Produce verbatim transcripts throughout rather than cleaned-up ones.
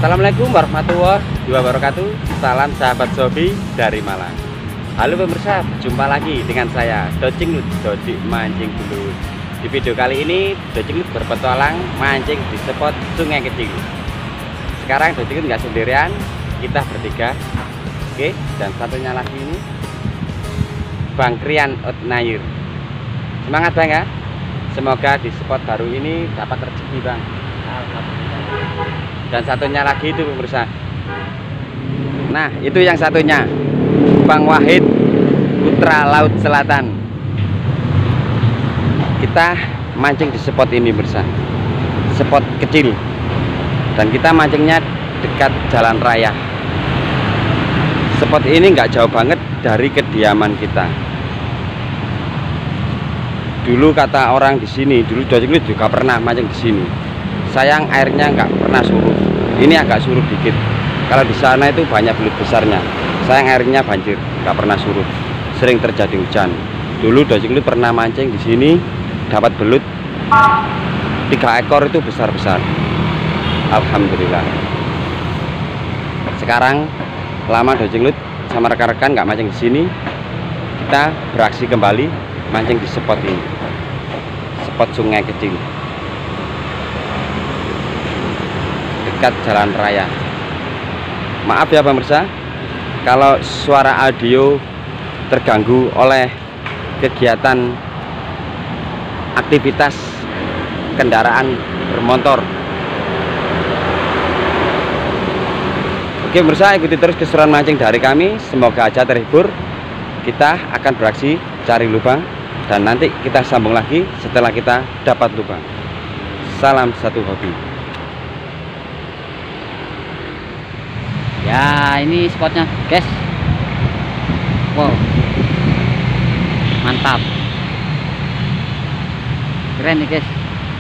Assalamualaikum warahmatullahi wabarakatuh. Salam sahabat Zobi dari Malang. Halo pemirsa, jumpa lagi dengan saya Docing Lut, Dodik Mancing Dulu. Di video kali ini Docing Lut berpetualang mancing di spot sungai kecil. Sekarang Docing Lut nggak sendirian, kita bertiga. Oke, dan satunya lagi ini Bang Krian Otnayir. Semangat Bang ya. Semoga di spot baru ini dapat rezeki Bang. Dan satunya lagi itu pemirsa. Nah, itu yang satunya Bang Wahid Putra Laut Selatan. Kita mancing di spot ini pemirsa. Spot kecil. Dan kita mancingnya dekat jalan raya. Spot ini nggak jauh banget dari kediaman kita. Dulu kata orang di sini, dulu Docing Lut juga pernah mancing di sini. Sayang airnya nggak pernah surut. Ini agak surut dikit. Kalau di sana itu banyak belut besarnya. Sayang airnya banjir, nggak pernah surut. Sering terjadi hujan. Dulu Docing Lut pernah mancing di sini, dapat belut tiga ekor itu besar-besar. Alhamdulillah. Sekarang lama Docing Lut sama rekan-rekan nggak mancing di sini. Kita beraksi kembali mancing di spot ini. Spot sungai kecil. Dekat jalan raya. Maaf ya pemirsa kalau suara audio terganggu oleh kegiatan aktivitas kendaraan bermotor. Oke pemirsa, ikuti terus keseruan mancing dari kami. Semoga aja terhibur. Kita akan beraksi cari lubang dan nanti kita sambung lagi setelah kita dapat lubang. Salam satu hobi. Ya, ini spotnya, guys. Wow, mantap, keren nih, guys.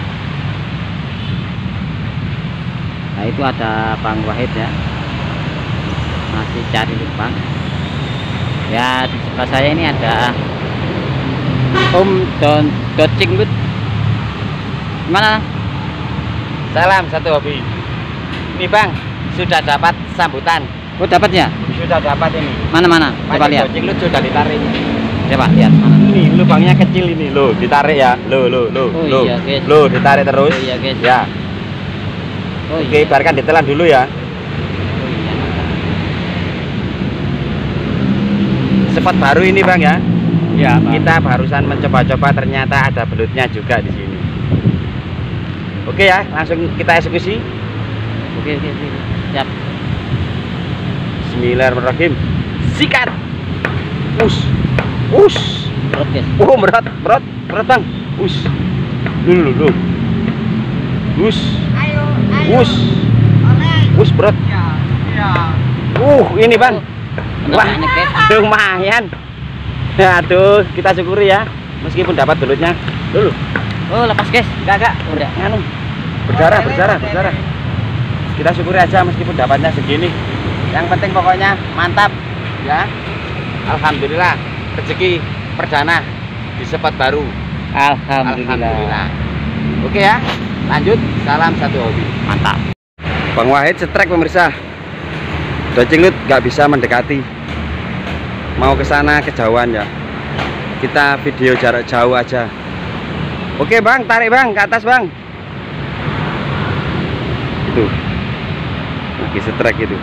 Nah, itu ada Bang Wahid ya, masih cari lubang. Ya, di sebelah saya ini ada Om Don Docing Lut. Gimana? Salam satu hobi. Ini Bang, sudah dapat sambutan. Oh, dapat ya? Sudah dapat ini. Mana-mana? Coba lihat. Docing Lut sudah ditarik. Coba lihat mana. Ini lubangnya kecil ini loh, ditarik ya. Loh, loh, loh, Oh, loh. iya, guys. Loh, ditarik terus. Oh, iya, guys. Ya. Oh, Oke, iya. biarkan ditelan dulu ya. Oh, iya. Spot baru ini Bang ya. Ya, Bang. Kita barusan mencoba-coba, ternyata ada belutnya juga di sini. Oke ya, langsung kita eksekusi. Oke, oke, oke. Siap. Bismillahirrahmanirrahim. Sikat. Us. Us. Berat, guys. Oh, berat, berat, berat Bang. Us. Dulu, dulu. Us. Ayo, ayo. Us. Oleh. Us berat. Ya, ya. Uh, ini Bang. Benar Wah, banyak, guys. lumayan. Aduh, kita syukuri ya. Meskipun dapat belutnya. Dulu. Oh, lepas, guys. Enggak, enggak. Udah. Anu. Berdarah, berdarah, berdarah. Kita syukuri aja meskipun dapatnya segini. Yang penting pokoknya mantap ya. Alhamdulillah, rezeki perdana di spot baru. Alhamdulillah. Alhamdulillah. Oke ya, lanjut. Salam satu hobi. Mantap. Bang Wahid setrek pemirsa. Docing Lut nggak bisa mendekati. Mau ke sana kejauhan ya. Kita video jarak jauh aja. Oke Bang, tarik Bang ke atas Bang. Itu. Lagi setrek itu.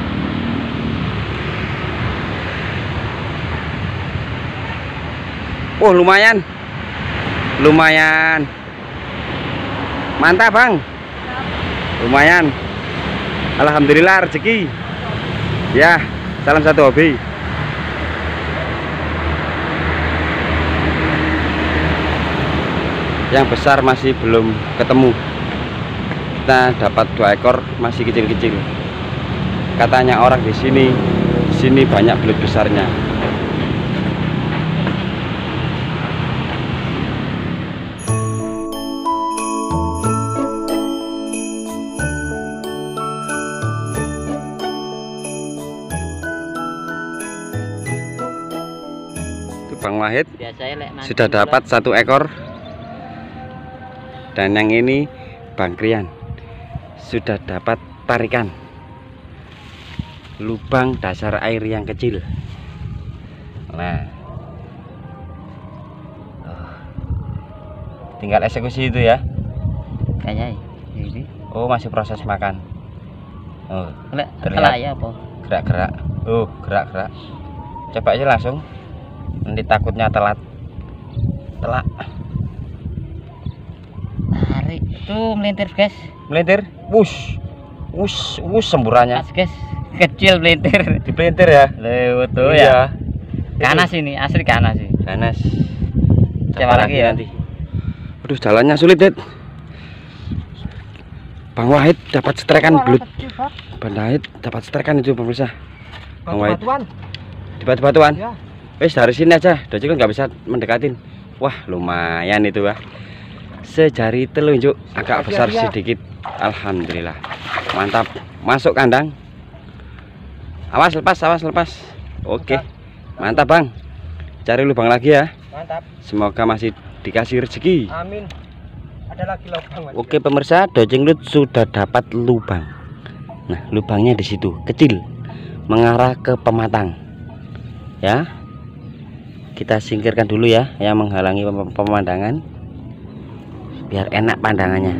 Oh, lumayan. Lumayan. Mantap, Bang. Lumayan. Alhamdulillah rezeki. Ya, salam satu hobi. Yang besar masih belum ketemu. Kita dapat dua ekor masih kecil-kecil. Katanya orang di sini, di sini banyak belut besarnya. Bang Wahid sudah dapat satu ekor, dan yang ini Bang Krian sudah dapat tarikan. lubang dasar air yang kecil. Nah, oh, tinggal eksekusi itu ya. Kayaknya ini. Oh, masih proses makan. Oh, terlihat ya apa? Gerak-gerak. Oh, gerak-gerak. Coba aja langsung. Nanti takutnya telat. Telak. Tarik. Tuh melintir, guys. Melintir. Wush. Wush, wush semburannya. Pas, guys. Kecil melintir. Dipelintir ya. Lewat tuh Iya. ya. Ganas ini, asli ganas sih. Ganas. Coba lagi ya. Nanti. Aduh, jalannya sulit, Det. Bang Wahid dapat setrekan belut. Bang Wahid dapat setrekan itu pemirsa. Bang Wahid. Di batu-batuan. Ya. Wes dari sini aja. Dojek nggak bisa mendekatin. Wah, lumayan itu, Wah. Sejari telunjuk, agak besar sedikit. Alhamdulillah. Mantap. Masuk kandang. Awas lepas, awas lepas. Oke. Mantap, Bang. Cari lubang lagi ya. Mantap. Semoga masih dikasih rezeki. Amin. Ada lagi lubang. Oke pemirsa, Dojeng Lut sudah dapat lubang. Nah, lubangnya di situ, kecil, mengarah ke pematang. Ya, kita singkirkan dulu ya, yang menghalangi pem pemandangan, biar enak pandangannya.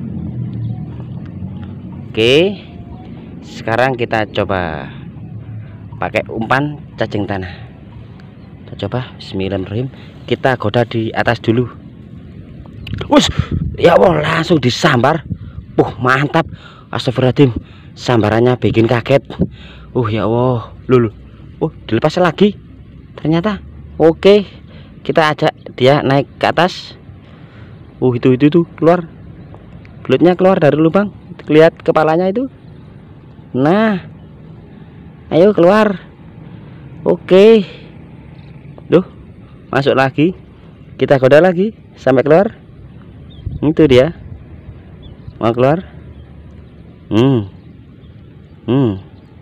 Oke, sekarang kita coba pakai umpan cacing tanah. Kita coba, Bismillahirrahmanirrahim. Kita goda di atas dulu. Us, ya Allah, langsung disambar. Uh, mantap. Astagfirullahaladzim, sambarannya bikin kaget. Uh, ya Allah, lulu. Uh, dilepas lagi. Ternyata. Oke, kita ajak dia naik ke atas. Uh, itu itu tuh keluar. Belutnya keluar dari lubang. Lihat kepalanya itu. Nah, ayo keluar. Oke. Duh, masuk lagi. Kita goda lagi sampai keluar. Itu dia mau keluar. Hmm. Hmm.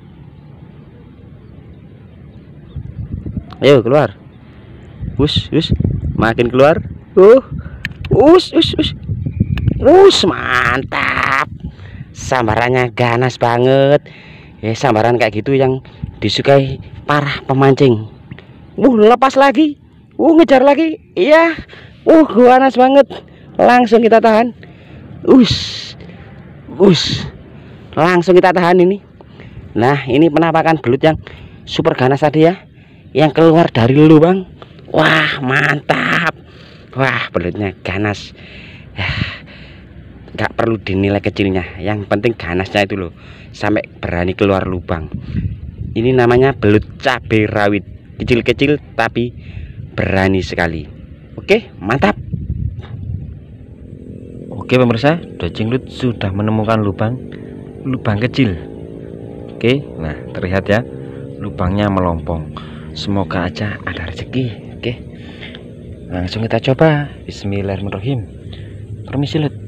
Ayo keluar. Us, us, makin keluar. Uh. Us, us, us. Us, mantap. Sambarannya ganas banget. Ya, sambaran kayak gitu yang disukai para pemancing. Uh, lepas lagi. Uh, ngejar lagi. Iya. Uh, ganas banget. Langsung kita tahan. Us. Us. Langsung kita tahan ini. Nah, ini penampakan belut yang super ganas tadi ya, yang keluar dari lubang. Wah, mantap. Wah, belutnya ganas. Ya, nggak perlu dinilai kecilnya, yang penting ganasnya itu loh, sampai berani keluar lubang. Ini namanya belut cabai rawit, kecil-kecil tapi berani sekali. Oke, mantap. Oke pemirsa, Dojeng Lut sudah menemukan lubang, lubang kecil. Oke, nah terlihat ya, lubangnya melompong. Semoga aja ada rezeki. Oke, langsung kita coba. Bismillahirrahmanirrahim. Permisi Lut.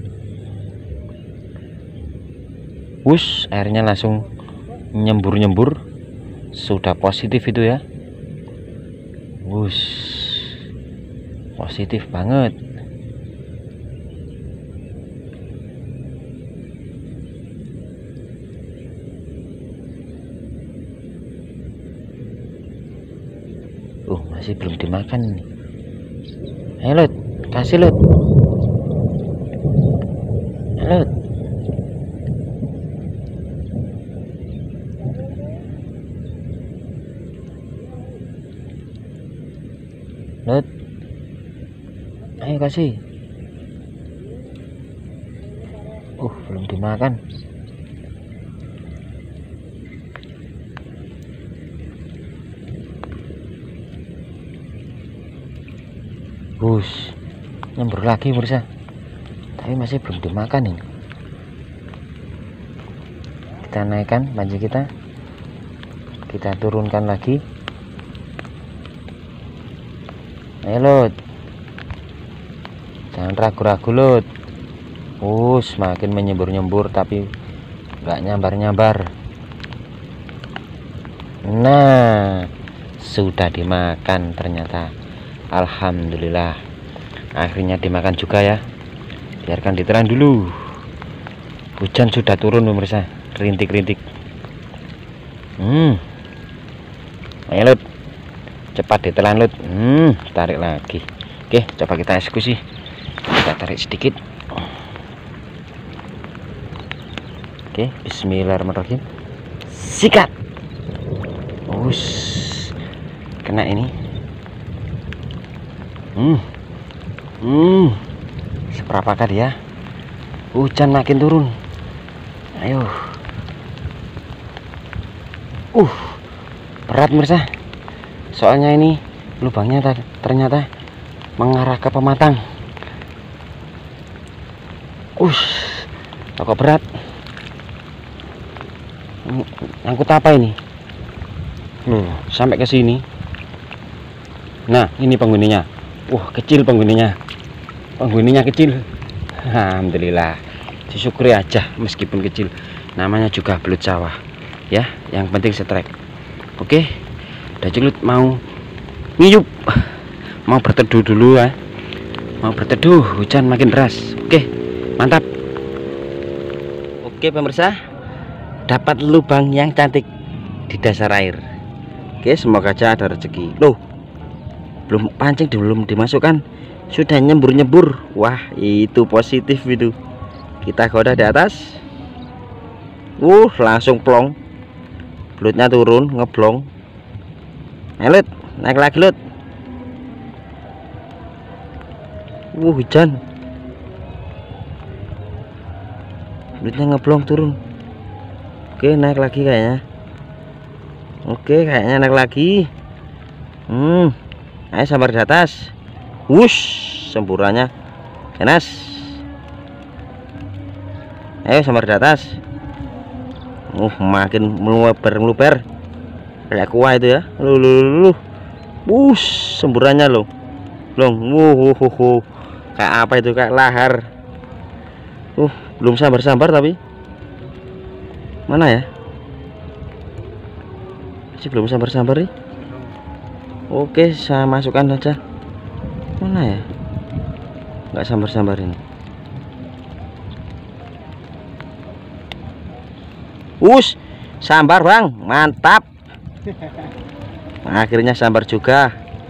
Wush, airnya langsung nyembur-nyembur. Sudah positif itu ya. Wush, positif banget. Uh, masih belum dimakan nih. Ayo Lut, kasih Lut. Lut. Lut. Ayo kasih. Uh, belum dimakan. Bus, nyembur lagi pemirsa, tapi masih belum dimakan ini. Kita naikkan panci kita, kita turunkan lagi. Ayo Lut, jangan ragu-ragu Lut. Bus, makin menyembur-nyembur tapi nggak nyambar-nyambar. Nah, sudah dimakan ternyata. Alhamdulillah, akhirnya dimakan juga ya. Biarkan ditelan dulu. Hujan sudah turun pemirsa, rintik-rintik. Hmm. Ayo Lut, cepat ditelan Lut. Hmm, tarik lagi. Oke, coba kita eksekusi. Kita tarik sedikit. Oke, bismillahirrahmanirrahim. Sikat. Us, kena ini. Hmm, hmm, seberapakah dia? Hujan makin turun. Ayo. Uh, berat mirsa. Soalnya ini lubangnya ternyata mengarah ke pematang. Uh, kok berat. Angkut apa ini? Loh, sampai ke sini. Nah, ini penghuninya. Wah, kecil penghuninya. Penghuninya kecil. Alhamdulillah. Disyukuri aja meskipun kecil. Namanya juga belut sawah. Ya, yang penting setrek. Oke. Dajeng Lut mau ngiyup. Mau berteduh dulu ya. Mau berteduh, hujan makin deras. Oke, mantap. Oke pemirsa, dapat lubang yang cantik di dasar air. Oke, semoga aja ada rezeki. Loh, belum pancing, belum dimasukkan, sudah nyembur-nyembur. Wah, itu positif itu. Kita goda di atas. Uh, langsung plong. Belutnya turun, ngeblong. Ayo Lut, naik lagi Lut. Uh, hujan. Belutnya ngeblong turun. Oke, naik lagi kayaknya. Oke, kayaknya naik lagi. Hmm, ayo sambar di atas. Wush, semburannya ganas. Ayo sambar di atas. Uh, makin meluber meluber kayak kuah itu ya. Lu lu lu. Wush, semburannya loh. Long, wuh, wuh, wuh. Kayak apa itu, kayak lahar. Uh, belum sambar-sambar tapi. Mana ya? Masih belum sambar-sambar nih. Oke, saya masukkan saja. Mana ya? Nggak sambar-sambar ini. Us, sambar bang, mantap. Akhirnya sambar juga.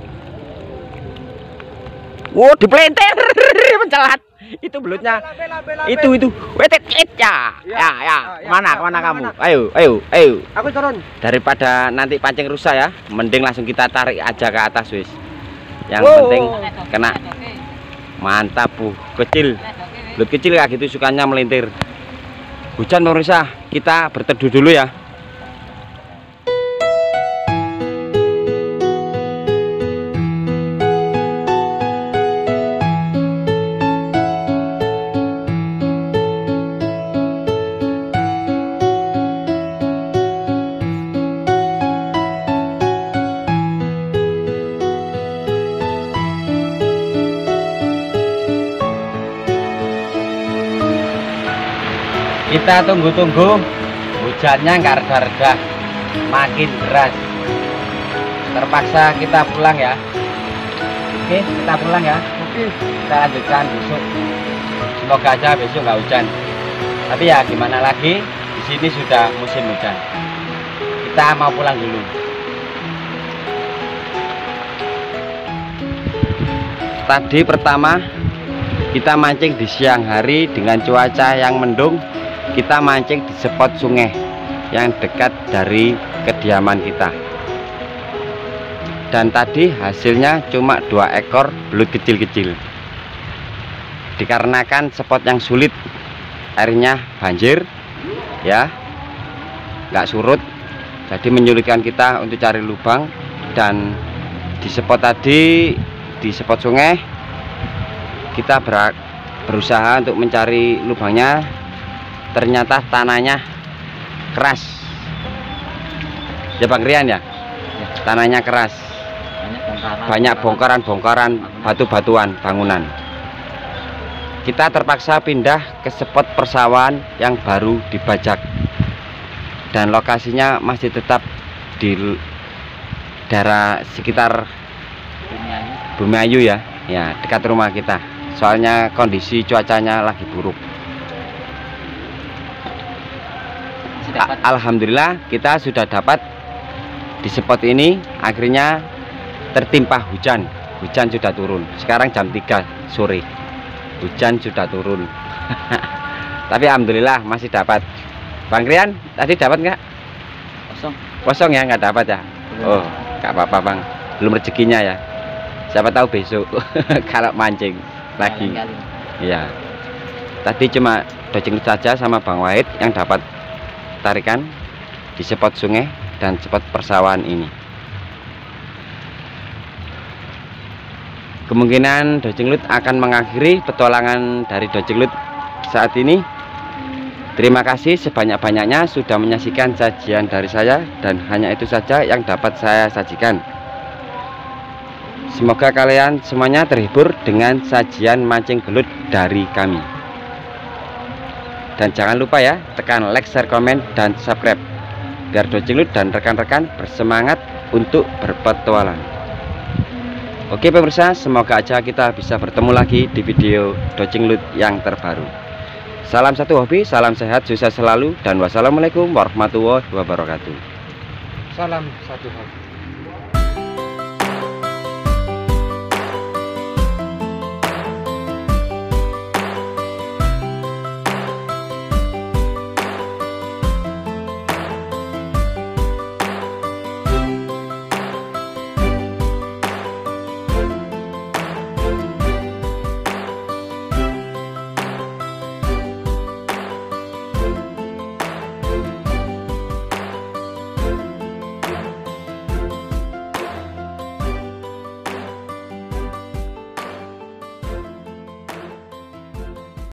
Wow, dipelintir, mencelat. Itu belutnya. Itu itu. Wetet ya. Ya ya. Kemana kemana kamu? Ayo ayo ayo. Aku turun. Daripada nanti pancing rusak ya, mending langsung kita tarik aja ke atas wis. Yang Wow. penting kena. Mantap bu, kecil. Belut kecil kayak gitu sukanya melintir. Hujan pemirsa, kita berteduh dulu ya. Kita tunggu-tunggu, hujannya nggak reda-reda, makin deras. Terpaksa kita pulang ya. Oke, kita pulang ya. Oke. Kita lanjutkan besok. Semoga aja besok nggak hujan. Tapi ya gimana lagi, di sini sudah musim hujan. Kita mau pulang dulu. Tadi pertama kita mancing di siang hari dengan cuaca yang mendung. Kita mancing di spot sungai yang dekat dari kediaman kita. Dan tadi hasilnya cuma dua ekor belut kecil-kecil. Dikarenakan spot yang sulit, airnya banjir, ya, nggak surut, jadi menyulitkan kita untuk cari lubang. Dan di spot tadi, di spot sungai, kita ber berusaha untuk mencari lubangnya. Ternyata tanahnya keras ya Bang Rian ya, tanahnya keras, banyak bongkaran-bongkaran batu-batuan bangunan. Kita terpaksa pindah ke spot persawahan yang baru dibajak, dan lokasinya masih tetap di daerah sekitar Bumiayu ya, ya dekat rumah kita. Soalnya kondisi cuacanya lagi buruk. masih dapat. Alhamdulillah kita sudah dapat di spot ini. Akhirnya tertimpa hujan. Hujan sudah turun. Sekarang jam tiga sore. Hujan sudah turun. Tapi alhamdulillah masih dapat. Bang Rian tadi dapat nggak? Kosong. Kosong ya, nggak dapat ya? Oh, nggak apa-apa Bang. Belum rezekinya ya. Siapa tahu besok kalau mancing lagi. Iya. Tadi cuma Docing Lut saja sama Bang Wahid yang dapat tarikan di spot sungai dan spot persawahan ini. Kemungkinan Docing Lut akan mengakhiri petualangan dari Docing Lut saat ini. Terima kasih sebanyak-banyaknya sudah menyaksikan sajian dari saya, dan hanya itu saja yang dapat saya sajikan. Semoga kalian semuanya terhibur dengan sajian mancing belut dari kami. Dan jangan lupa ya, tekan like, share, komen, dan subscribe biar Docing Lut dan rekan-rekan bersemangat untuk berpetualang. Oke pemirsa, semoga aja kita bisa bertemu lagi di video Docing Lut yang terbaru. Salam satu hobi, salam sehat, sukses selalu, dan wassalamualaikum warahmatullahi wabarakatuh. Salam satu hobi.